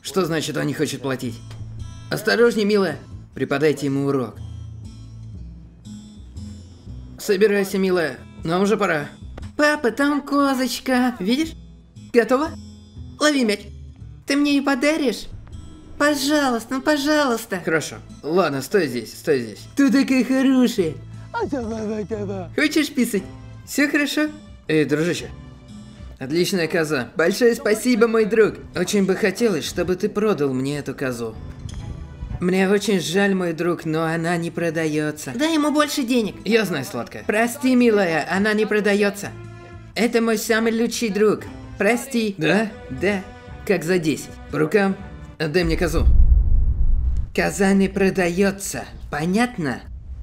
Что значит он не хочет платить? Осторожней, милая. Преподайте ему урок. Собирайся, милая. Нам уже пора. Папа, там козочка. Видишь? Готова? Лови мяч. Ты мне и подаришь? Пожалуйста, ну пожалуйста. Хорошо. Ладно, стой здесь, стой здесь. Ты такая хорошая. Хочешь писать? Все хорошо? Эй, дружище. Отличная коза. Большое спасибо, мой друг. Очень бы хотелось, чтобы ты продал мне эту козу. Мне очень жаль, мой друг, но она не продается. Дай ему больше денег. Я знаю, сладкая. Прости, милая, она не продается. Это мой самый лучший друг. Прости. Да? Да. Как за 10. По рукам. Отдай мне козу. Коза не продается. Понятно?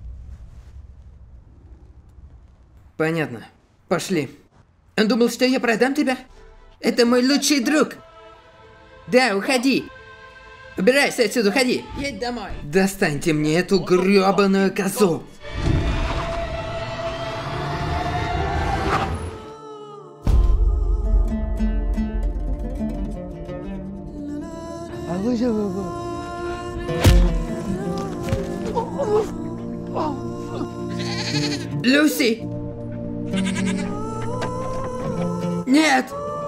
Понятно. Пошли. Он думал, что я продам тебя? Это мой лучший друг. Да, уходи. Убирайся отсюда, уходи. Едь домой. Достаньте мне эту грёбаную козу. Люси! Нет!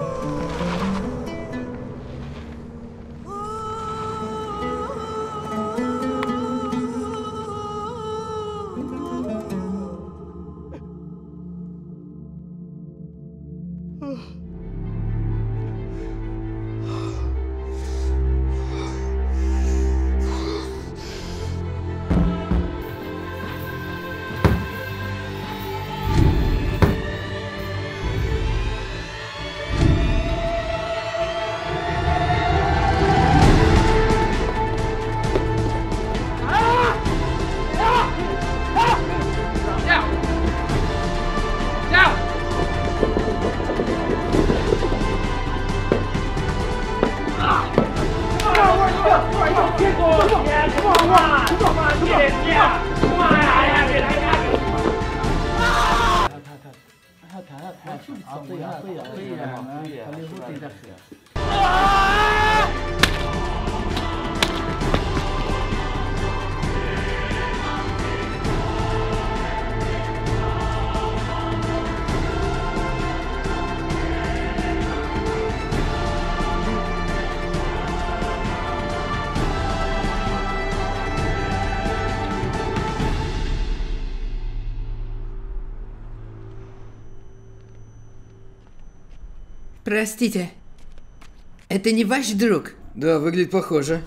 Простите, это не ваш друг? Да, выглядит похоже.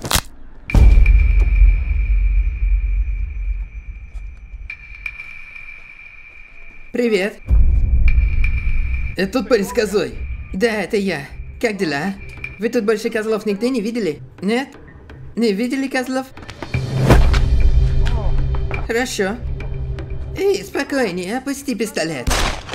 Привет. Это тот парень с козой? Да, это я. Как дела? Вы тут больше козлов нигде не видели? Нет? Не видели козлов? Хорошо. Эй, спокойнее, опусти пистолет.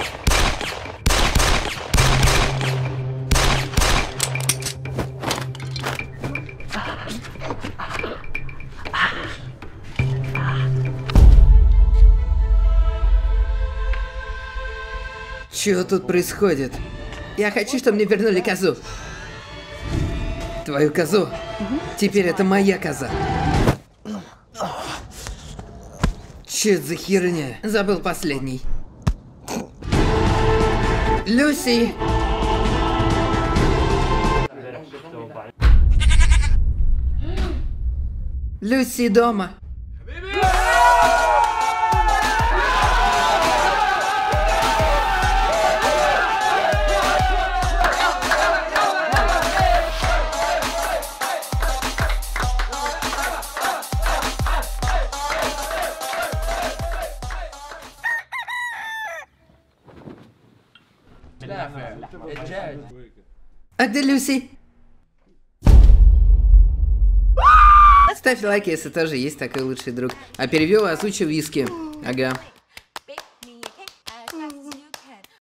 Что тут происходит? Я хочу, чтобы мне вернули козу. Твою козу? Теперь это моя коза. Че это за херня? Забыл последний. Люси! Люси дома. А где Люси? Ставь лайк, если тоже есть такой лучший друг. А перевел озвучу виски. Ага.